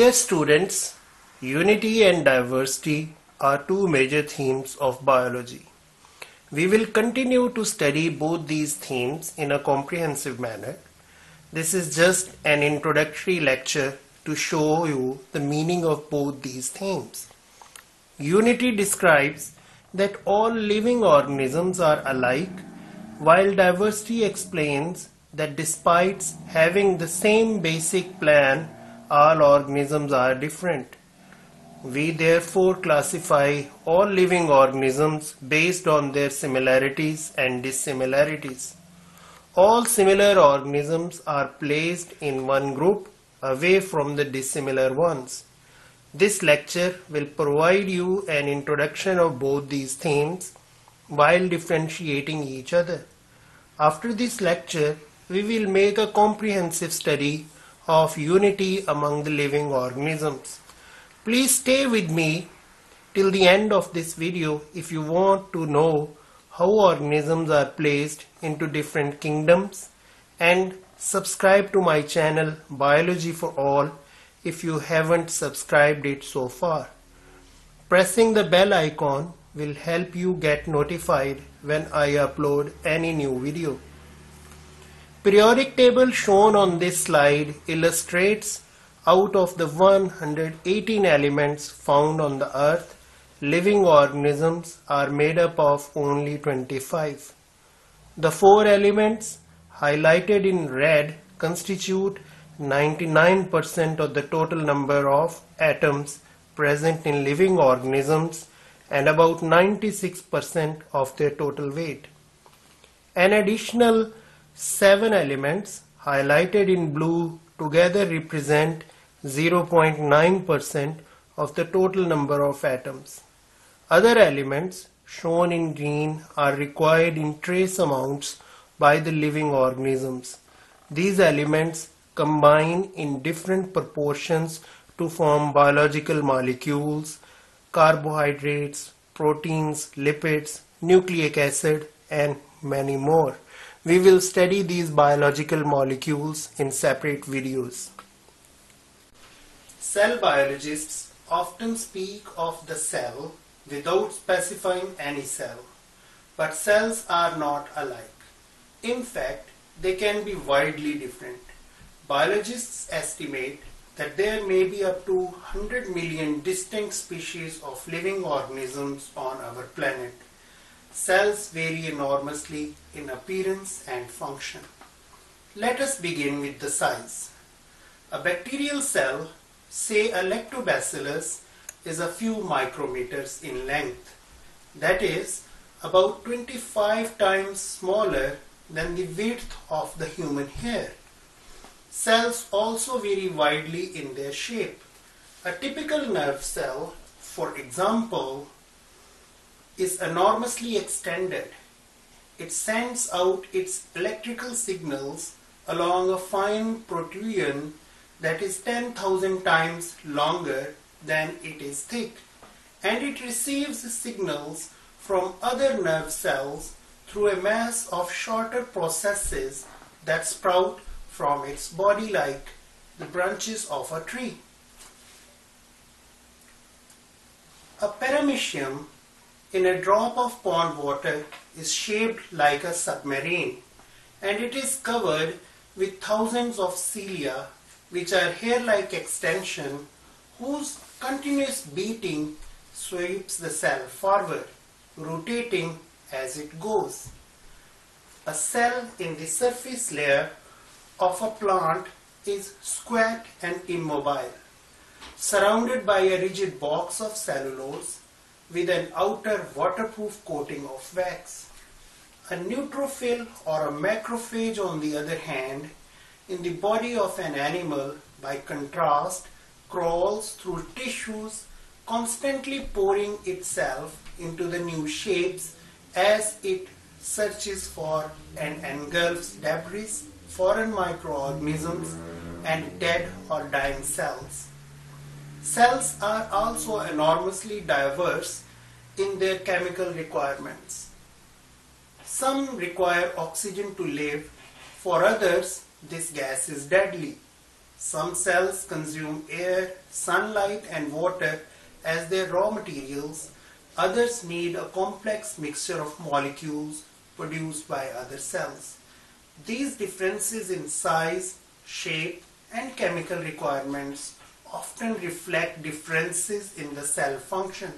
Dear students, unity and diversity are two major themes of biology. We will continue to study both these themes in a comprehensive manner. This is just an introductory lecture to show you the meaning of both these themes. Unity describes that all living organisms are alike, while diversity explains that despite having the same basic plan, all organisms are different. We therefore classify all living organisms based on their similarities and dissimilarities. All similar organisms are placed in one group away from the dissimilar ones. This lecture will provide you an introduction of both these themes while differentiating each other. After this lecture, we will make a comprehensive study of unity among the living organisms. Please stay with me till the end of this video if you want to know how organisms are placed into different kingdoms, and subscribe to my channel Biology for All if you haven't subscribed it so far. Pressing the bell icon will help you get notified when I upload any new video. Periodic table shown on this slide illustrates out of the 118 elements found on the earth, living organisms are made up of only 25. The 4 elements highlighted in red constitute 99% of the total number of atoms present in living organisms and about 96% of their total weight. An additional 7 elements highlighted in blue together represent 0.9% of the total number of atoms. Other elements shown in green are required in trace amounts by the living organisms. These elements combine in different proportions to form biological molecules, carbohydrates, proteins, lipids, nucleic acid, and many more. We will study these biological molecules in separate videos. Cell biologists often speak of the cell without specifying any cell, but cells are not alike. In fact, they can be widely different. Biologists estimate that there may be up to 100 million distinct species of living organisms on our planet. Cells vary enormously in appearance and function. Let us begin with the size. A bacterial cell, say a lactobacillus, is a few micrometers in length. That is about 25 times smaller than the width of the human hair. Cells also vary widely in their shape. A typical nerve cell, for example, is enormously extended. It sends out its electrical signals along a fine protrusion that is 10,000 times longer than it is thick, and it receives signals from other nerve cells through a mass of shorter processes that sprout from its body like the branches of a tree. A paramecium in a drop of pond water is shaped like a submarine, and it is covered with thousands of cilia, which are hair-like extension whose continuous beating sweeps the cell forward, rotating as it goes. A cell in the surface layer of a plant is squat and immobile, surrounded by a rigid box of cellulose with an outer waterproof coating of wax. A neutrophil or a macrophage, on the other hand, in the body of an animal, by contrast, crawls through tissues, constantly pouring itself into the new shapes as it searches for and engulfs debris, foreign microorganisms, and dead or dying cells. Cells are also enormously diverse in their chemical requirements. Some require oxygen to live, for others this gas is deadly. Some cells consume air, sunlight and water as their raw materials. Others need a complex mixture of molecules produced by other cells. These differences in size, shape and chemical requirements often reflect differences in the cell function.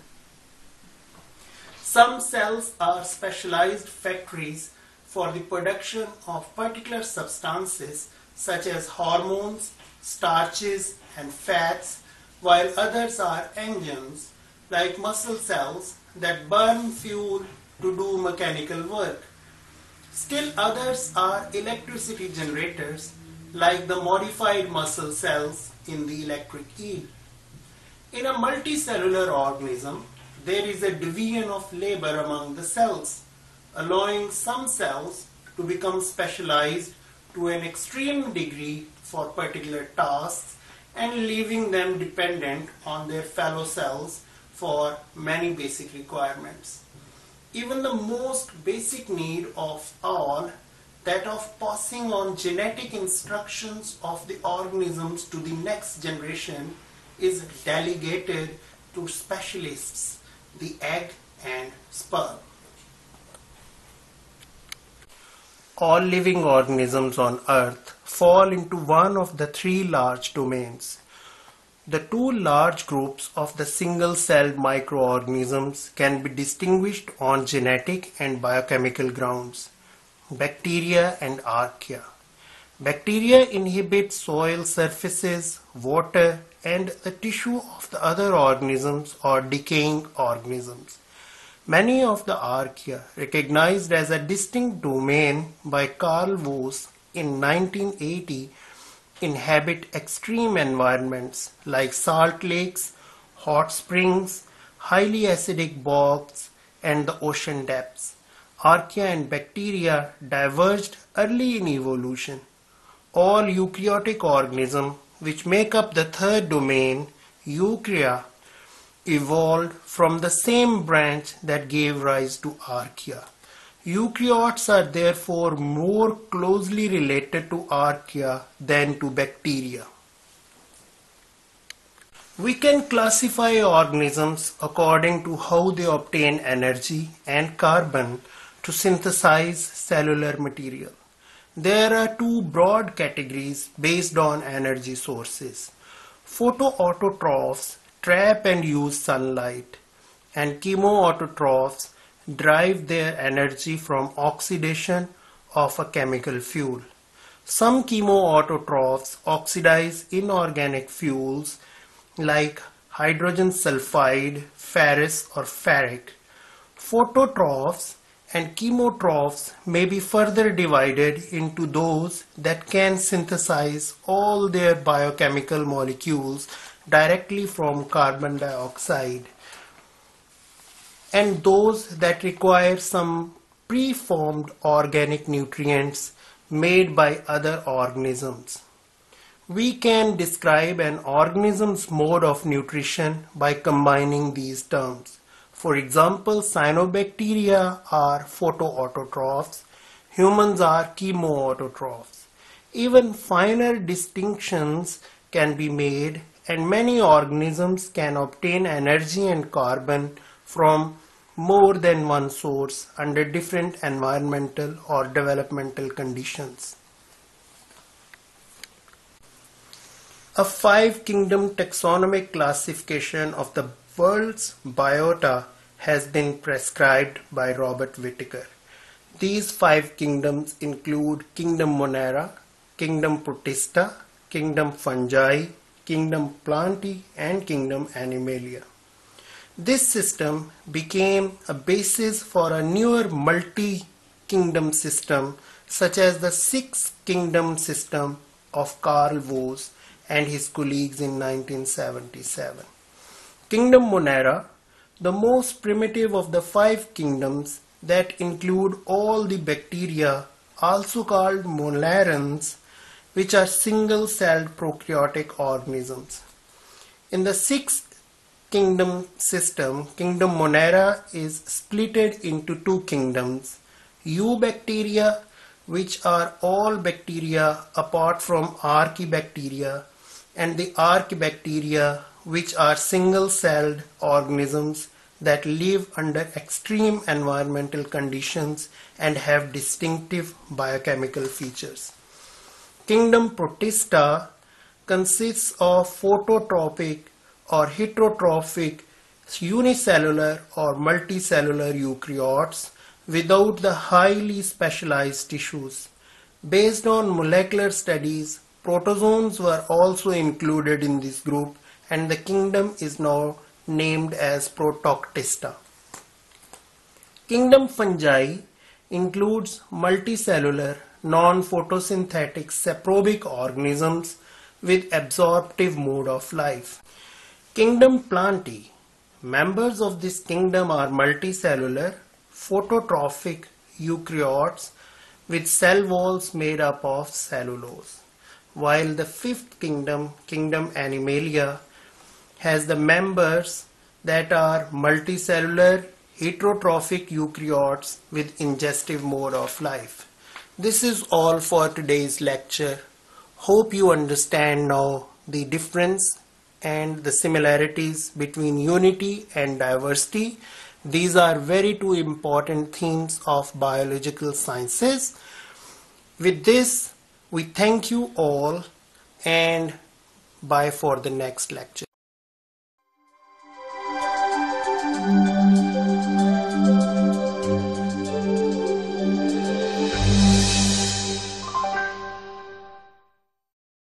Some cells are specialized factories for the production of particular substances such as hormones, starches and fats, while others are engines like muscle cells that burn fuel to do mechanical work. Still others are electricity generators like the modified muscle cells in the electric eel. In a multicellular organism, there is a division of labor among the cells, allowing some cells to become specialized to an extreme degree for particular tasks and leaving them dependent on their fellow cells for many basic requirements. Even the most basic need of all, that of passing on genetic instructions of the organisms to the next generation, is delegated to specialists, the egg and sperm. All living organisms on Earth fall into one of the three large domains. The two large groups of the single-celled microorganisms can be distinguished on genetic and biochemical grounds: bacteria and archaea. Bacteria inhabit soil surfaces, water, and the tissue of the other organisms or decaying organisms. Many of the archaea, recognized as a distinct domain by Carl Woese in 1980, inhabit extreme environments like salt lakes, hot springs, highly acidic bogs, and the ocean depths. Archaea and bacteria diverged early in evolution. All eukaryotic organisms, which make up the third domain, eukarya, evolved from the same branch that gave rise to archaea. Eukaryotes are therefore more closely related to archaea than to bacteria. We can classify organisms according to how they obtain energy and carbon to synthesize cellular material. There are two broad categories based on energy sources. Photoautotrophs trap and use sunlight, and chemoautotrophs derive their energy from oxidation of a chemical fuel. Some chemoautotrophs oxidize inorganic fuels like hydrogen sulfide, ferrous or ferric. Phototrophs and chemotrophs may be further divided into those that can synthesize all their biochemical molecules directly from carbon dioxide, and those that require some preformed organic nutrients made by other organisms. We can describe an organism's mode of nutrition by combining these terms. For example, cyanobacteria are photoautotrophs, humans are chemoautotrophs. Even finer distinctions can be made, and many organisms can obtain energy and carbon from more than one source under different environmental or developmental conditions. A five-kingdom taxonomic classification of the world's biota has been prescribed by Robert Whittaker. These five kingdoms include Kingdom Monera, Kingdom Protista, Kingdom Fungi, Kingdom Plantae, and Kingdom Animalia. This system became a basis for a newer multi-kingdom system such as the six-kingdom system of Carl Woese and his colleagues in 1977. Kingdom Monera, the most primitive of the five kingdoms that include all the bacteria, also called molarans, which are single-celled prokaryotic organisms. In the sixth kingdom system, Kingdom Monera is splitted into two kingdoms: Eubacteria, which are all bacteria apart from Archaebacteria, and the archaebacteria, which are single-celled organisms that live under extreme environmental conditions and have distinctive biochemical features. Kingdom Protista consists of phototropic or heterotrophic unicellular or multicellular eukaryotes without the highly specialized tissues. Based on molecular studies, protozoans were also included in this group, and the kingdom is now named as Protoctista. Kingdom Fungi includes multicellular, non-photosynthetic saprobic organisms with absorptive mode of life. Kingdom Plantae. Members of this kingdom are multicellular, phototrophic eukaryotes with cell walls made up of cellulose, while the fifth kingdom, Kingdom Animalia, has the members that are multicellular, heterotrophic eukaryotes with ingestive mode of life. This is all for today's lecture. Hope you understand now the difference and the similarities between unity and diversity. These are very two important themes of biological sciences. With this, we thank you all and bye for the next lecture.